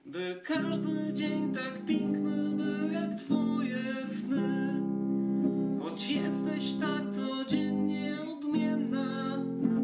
By każdy dzień tak piękny był jak twoje sny, choć jesteś tak codziennie odmienna.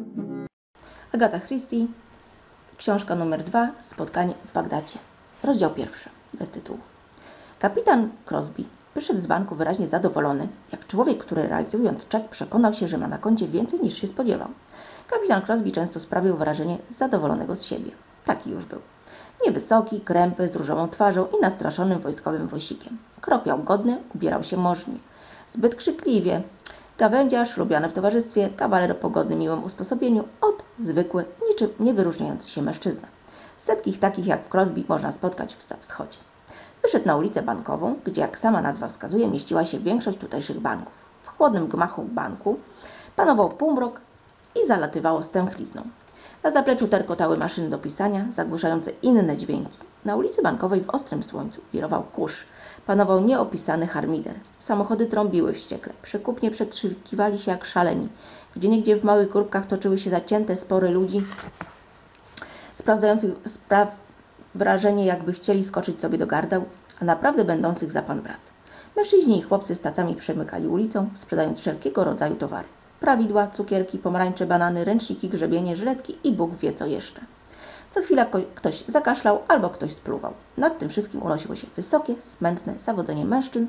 Agata Christie, książka numer 2, Spotkanie w Bagdadzie. Rozdział 1, bez tytułu. Kapitan Crosby wyszedł z banku wyraźnie zadowolony, jak człowiek, który realizując czek przekonał się, że ma na koncie więcej niż się spodziewał. Kapitan Crosby często sprawiał wrażenie zadowolonego z siebie. Taki już był. Niewysoki, krępy, z różową twarzą i nastraszonym wojskowym wąsikiem. Krok miał godny, ubierał się możnie. Zbyt krzykliwie. Gawędziarz, lubiany w towarzystwie, kawaler o pogodnym, miłym usposobieniu, zwykły, niczym nie wyróżniający się mężczyzna. Setkich takich jak w Crosby można spotkać w wschodzie. Wyszedł na ulicę Bankową, gdzie, jak sama nazwa wskazuje, mieściła się większość tutejszych banków. W chłodnym gmachu banku panował półmrok i zalatywało stęchlizną. Na zapleczu terkotały maszyny do pisania, zagłuszające inne dźwięki. Na ulicy Bankowej w ostrym słońcu wirował kurz. Panował nieopisany harmider. Samochody trąbiły wściekle. Przekupnie przekrzykiwali się jak szaleni. Gdzieniegdzie w małych grupkach toczyły się zacięte spory ludzi, sprawdzających wrażenie, jakby chcieli skoczyć sobie do gardeł, a naprawdę będących za pan brat. Mężczyźni i chłopcy z tacami przemykali ulicą, sprzedając wszelkiego rodzaju towary. Prawidła, cukierki, pomarańcze, banany, ręczniki, grzebienie, żyletki i Bóg wie co jeszcze. Co chwila ktoś zakaszlał albo ktoś spluwał. Nad tym wszystkim unosiło się wysokie, smętne zawodzenie mężczyzn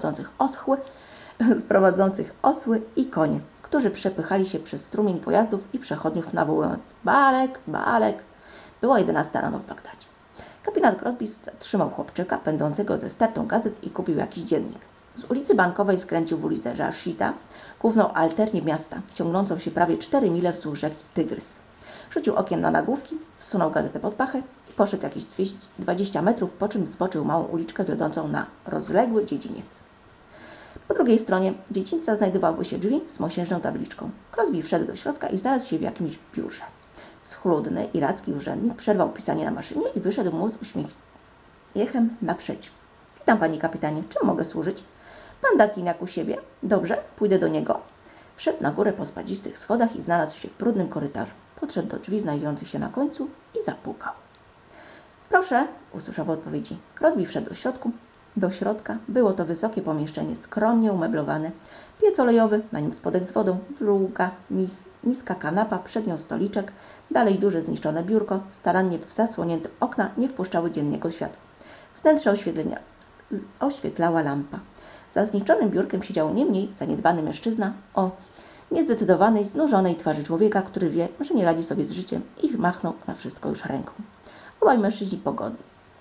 prowadzących osły i konie, którzy przepychali się przez strumień pojazdów i przechodniów, nawołując: Balek, Balek. Była 11 rano w Bagdadzie. Kapitan Crosby zatrzymał chłopczyka pędzącego ze stertą gazet i kupił jakiś dziennik. Z ulicy Bankowej skręcił w ulicę Rashida, główną alternię miasta, ciągnącą się prawie 4 mile wzdłuż rzeki Tygrys. Rzucił okiem na nagłówki, wsunął gazetę pod pachę i poszedł jakieś 20 metrów, po czym zboczył małą uliczkę wiodącą na rozległy dziedziniec. Po drugiej stronie dziedzińca znajdowały się drzwi z mosiężną tabliczką. Crosby wszedł do środka i znalazł się w jakimś biurze. Schludny iracki urzędnik przerwał pisanie na maszynie i wyszedł mu z uśmiechem naprzeciw. Witam, panie kapitanie, czym mogę służyć? Pan Dakin jak u siebie? Dobrze, pójdę do niego. Wszedł na górę po spadzistych schodach i znalazł się w brudnym korytarzu. Podszedł do drzwi znajdujących się na końcu i zapukał. Proszę, usłyszał w odpowiedzi. Crosby wszedł do środka. Było to wysokie pomieszczenie, skromnie umeblowane. Piec olejowy, na nim spodek z wodą, długa, niska kanapa, przed nią stoliczek, dalej duże zniszczone biurko, starannie zasłonięte okna nie wpuszczały dziennego światła. Wnętrze oświetlała lampa. Za zniszczonym biurkiem siedział nie mniej zaniedbany mężczyzna o niezdecydowanej, znużonej twarzy człowieka, który wie, że nie radzi sobie z życiem i machnął na wszystko już ręką. Obaj mężczyźni pogodni.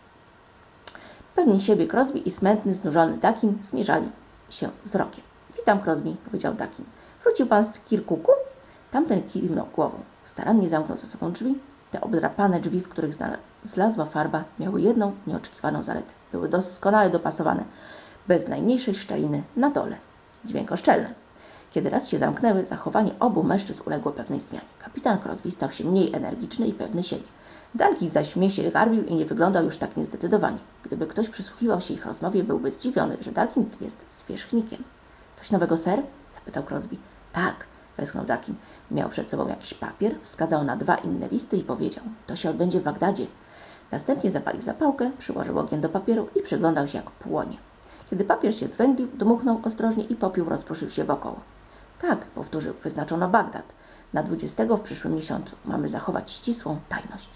Pewni siebie Crosby i smętny, znużony Dakin zmierzali się wzrokiem. Witam, Crosby, powiedział Dakin. Wrócił pan z Kirkuku? Tamten kiwnął głową. Starannie zamknął za sobą drzwi. Te obdrapane drzwi, w których zlazła farba, miały jedną nieoczekiwaną zaletę. Były doskonale dopasowane, bez najmniejszej szczeliny na dole. Dźwiękoszczelne. Kiedy raz się zamknęły, zachowanie obu mężczyzn uległo pewnej zmianie. Kapitan Crosby stał się mniej energiczny i pewny siebie. Dakin zaś mnie się garbił i nie wyglądał już tak niezdecydowanie. Gdyby ktoś przysłuchiwał się ich rozmowie, byłby zdziwiony, że Dakin jest zwierzchnikiem. Coś nowego, sir? Zapytał Crosby. Tak, westchnął Dakin. Miał przed sobą jakiś papier, wskazał na 2 inne listy i powiedział: to się odbędzie w Bagdadzie. Następnie zapalił zapałkę, przyłożył ogień do papieru i przyglądał się, jak płonie. Kiedy papier się zwęglił, dmuchnął ostrożnie i popiół rozproszył się wokoło. Tak, powtórzył, wyznaczono Bagdad. Na 20 w przyszłym miesiącu mamy zachować ścisłą tajność.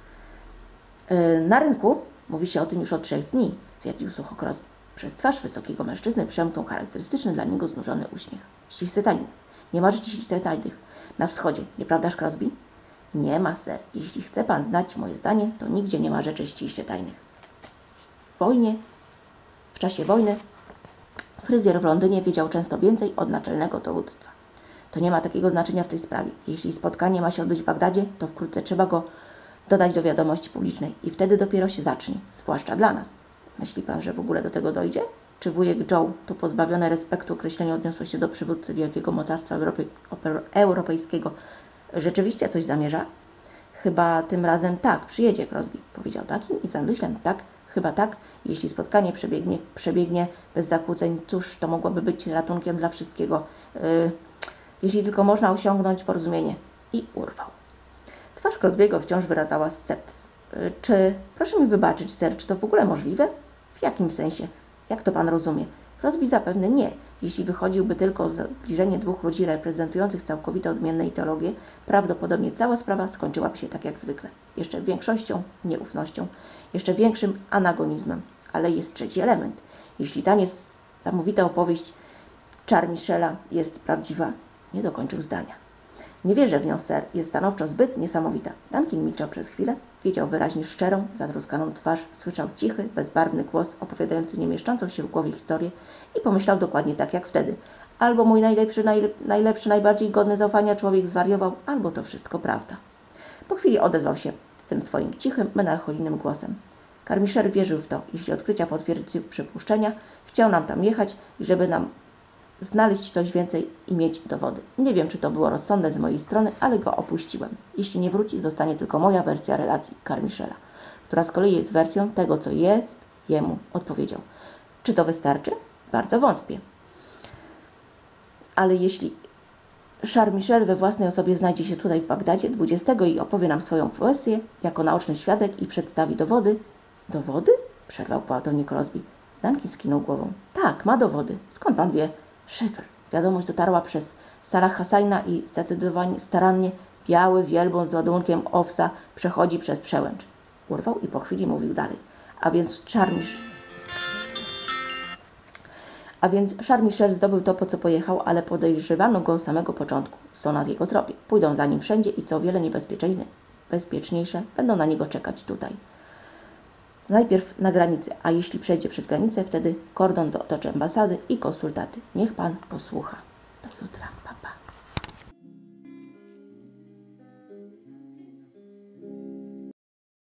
Na rynku mówi się o tym już od 3 dni, stwierdził sucho Crosby. Przez twarz wysokiego mężczyzny przemknął charakterystyczny dla niego znużony uśmiech. Ściśle tajnych. Nie ma rzeczy ściśle tajnych. Na wschodzie, nieprawdaż, Crosby? Nie ma, sir. Jeśli chce pan znać moje zdanie, to nigdzie nie ma rzeczy ściśle tajnych. W czasie wojny fryzjer w Londynie wiedział często więcej od naczelnego dowództwa. To nie ma takiego znaczenia w tej sprawie. Jeśli spotkanie ma się odbyć w Bagdadzie, to wkrótce trzeba go dodać do wiadomości publicznej i wtedy dopiero się zacznie, zwłaszcza dla nas. Myśli pan, że w ogóle do tego dojdzie? Czy wujek Joe, to pozbawione respektu określenie odniosło się do przywódcy wielkiego mocarstwa europejskiego, rzeczywiście coś zamierza? Chyba tym razem tak, przyjedzie Crosby, powiedział Dakin i z zamyślem tak, chyba tak, jeśli spotkanie przebiegnie bez zakłóceń, cóż, to mogłoby być ratunkiem dla wszystkiego, jeśli tylko można osiągnąć porozumienie. I urwał. Twarz Crosby'ego wciąż wyrazała sceptyzm. Proszę mi wybaczyć, ser, czy to w ogóle możliwe? W jakim sensie? Jak to pan rozumie? Crosby zapewne nie. Jeśli wychodziłby tylko zbliżenie dwóch ludzi reprezentujących całkowite odmienne ideologie, prawdopodobnie cała sprawa skończyłaby się tak jak zwykle. Jeszcze większością nieufnością, jeszcze większym anagonizmem. Ale jest trzeci element. Jeśli ta niesamowita opowieść Charmichela jest prawdziwa, nie dokończył zdania. Nie wierzę w nią, ser. Jest stanowczo zbyt niesamowita. Duncan milczał przez chwilę. Widział wyraźnie szczerą, zatroskaną twarz, słyszał cichy, bezbarwny głos opowiadający niemieszczącą się w głowie historię i pomyślał dokładnie tak jak wtedy. Albo mój najlepszy, najbardziej godny zaufania człowiek zwariował, albo to wszystko prawda. Po chwili odezwał się tym swoim cichym, melancholijnym głosem. Carmichael wierzył w to, jeśli odkrycia potwierdziły przypuszczenia, chciał nam tam jechać i żeby nam znaleźć coś więcej i mieć dowody. Nie wiem, czy to było rozsądne z mojej strony, ale go opuściłem. Jeśli nie wróci, zostanie tylko moja wersja relacji Carmichaela, która z kolei jest wersją tego, co jest jemu, odpowiedział. Czy to wystarczy? Bardzo wątpię. Ale jeśli Charmichel we własnej osobie znajdzie się tutaj w Bagdadzie 20 i opowie nam swoją wersję jako naoczny świadek i przedstawi dowody. Dowody? Przerwał Tony Crosby. Duncan skinął głową. Tak, ma dowody. Skąd pan wie? Szyfr. Wiadomość dotarła przez Salah Hussaina i zdecydowanie starannie biały wielbłąd z ładunkiem owsa przechodzi przez przełęcz. Urwał i po chwili mówił dalej. A więc Charmichel zdobył to, po co pojechał, ale podejrzewano go od samego początku. Są na jego tropie. Pójdą za nim wszędzie i co o wiele bezpieczniejsze, będą na niego czekać tutaj. Najpierw na granicę, a jeśli przejdzie przez granicę, wtedy kordon otoczy ambasady i konsultaty. Niech pan posłucha. Do jutra.